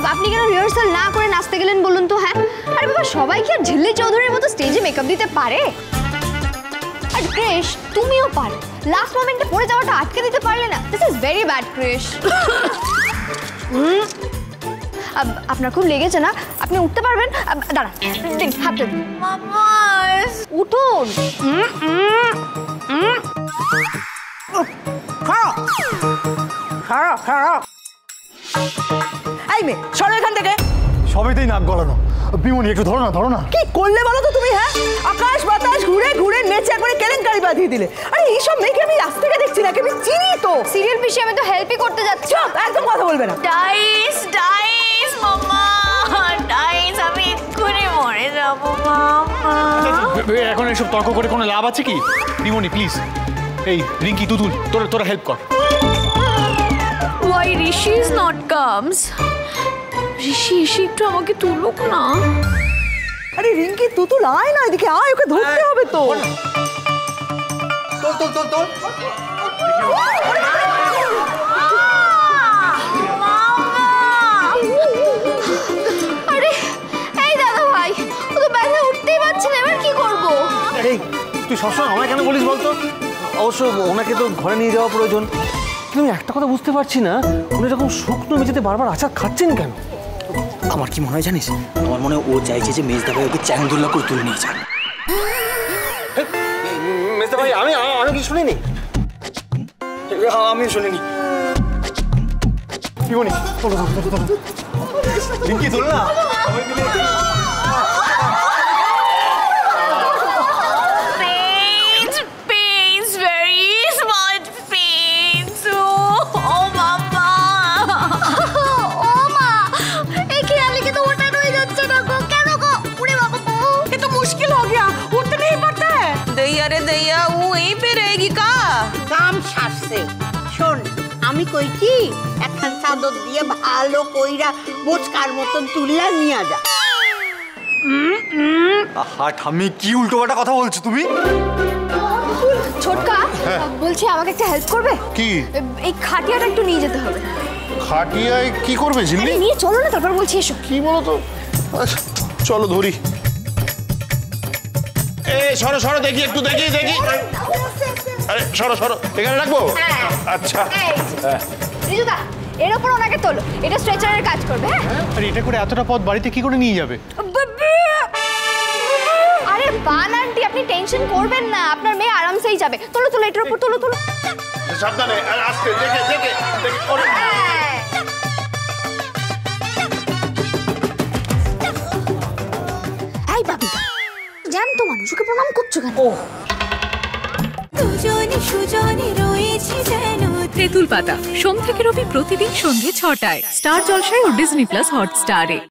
আপনি কেন রিহার্সাল না করে নাচতে গেলেন বলুন তো? হ্যাঁ, আরে বাবা, সবাই কি আর ঝিল্লি চৌধুরীর মতো স্টেজে মেকআপ দিতে পারে? আর ক্রিশ, তুমিও পারো। লাস্ট মোমেন্টে পড়ে যাওয়াটা আটকে দিতে পারলে না। This is very bad crease. আপনার খুব লেগেছে না? আপনি উঠতে পারবেন? দাঁড়ান, দিন হাতে দিন। মামা উঠুন। এই মেয়ে, সরো এখান থেকে। সবেতেই নাক গলানো। বিমনি, একটু ধরো না, ধরো না। কি করলে বলো তো তুমি? হ্যাঁ, আকাশ বাতাস ঘুরে ঘুরে নেচে একবারে কেলেঙ্কারি বাঁধিয়ে দিলে। আরে এইসব মেয়েকে আমি আজ থেকে দেখছি না, আমি চিনি তো। সিরিয়াল পিসে আমি তো হেল্পই করতে যাচ্ছি। একদম কথা বলবে না। ডাইস ডাইস মামা, ডাইস, আমি এক্ষুনি মরে যাবো মামা। এখন এসব তর্ক করে কোনো লাভ আছে কি? বিমনি প্লিজ, এই রিঙ্কি, তুতুল, তোরা হেল্প কর। Why Rishi is not comes? ঋষি একটু আমাকে তুলুক না। আরে রিঙ্কি, তুতুল আয় না এদিকে, আয়, ওকে ধরতে হবে তো। তোল। আরে এই দাদা ভাই, ও তো ব্যথা উঠতেই পারছে না, এবার কি করব? এই তুই সবসময় আমায় কেন বলিস বলতো? অবশ্য ওনাকে তো ঘরে নিয়ে যাওয়া প্রয়োজন, কিন্তু আমি একটা কথা বুঝতে পারছি না, উনি এরকম শুকনো মেঝেতে বারবার আচার খাচ্ছেন কেন? আমার কি মনে হয় জানিস? আমার মনে হয় ও চাইছে যে মেজদা ভাই ওকে চ্যাংদুল্লা করে তুলে নিয়ে যান। মেজদা ভাই, আমি কি শুনিনি? আমি শুনিনি। বিমনি, তোলো। রিঙ্কি, তোল না। Pains, very small pains. Oh mama. ও মা, এই খেয়ালিকে তো ওঠানোই যাচ্ছে না গো। কেন গো? উড়ে বাবা গো, ये तो मुश्किल हो गया, उठते नहीं पड़ता है। दैया रे दैया, वो यहीं पे रहेगी का? কাম সারছে। শোন, আমি কই কি, একখান চাদর দিয়ে ভালো কইরা বোচকার মতন তুললা নিয়ে যা। আহা ঠাম্মি, কি উল্টোপাল্টা কথা বলছো তুমি? ছোটকা, বলছি আমাকে একটা হেল্প করবে? কি? এই খাটিয়াটা একটু নিয়ে যেতে হবে। খাটিয়ায় কি করবে ঝিল্লি? নিয়ে চলো না, তারপর বলছি এসো। কি বলো তো? আচ্ছা, চলো ধরি। সরো দেখি, একটু দেখি। আরে সরো, এখানে রাখবো। আচ্ছা, রিজুদা, এর উপর ওনাকে তোলো, এটা স্ট্রেচারের কাজ করবে। হ্যাঁ, আর এটা করে এতটা পথ বাড়িতে কি করে নিয়ে যাবে? আরে বান আন্টি, আপনি টেনশন করবেন না, আপনার মেয়ে আরামসেই যাবে। তোলো, এটার উপর তোলো। সাবধানে, আস্তে, দেখে করে। এই বাবিকা, জ্যান্ত মানুষ, ওকে প্রণাম করছো কেন? তেঁতুল পাতা সোম থেকে রবি প্রতিদিন সন্ধ্যে ৬টায় স্টার জলসায় ও ডিজনি প্লাস হটস্টারে।